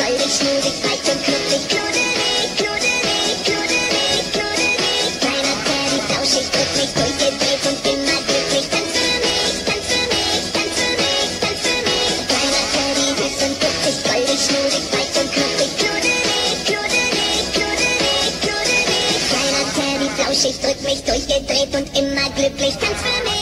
goldig, schnurig, breit und knuffig, knudelig, knudelig, knudelig, knudelig. Kleiner Teddy, flauschig, drück mich, durchgedreht und immer glücklich. Tanz für mich, tanz für mich, tanz für mich, tanz für mich. Kleiner Teddy, süß und putzig, goldig, schnurig, breit und knuffig, knudelig, knudelig, knudelig, knudelig. Kleiner Teddy, flauschig, drück mich, durchgedreht und immer glücklich. Tanz für mich.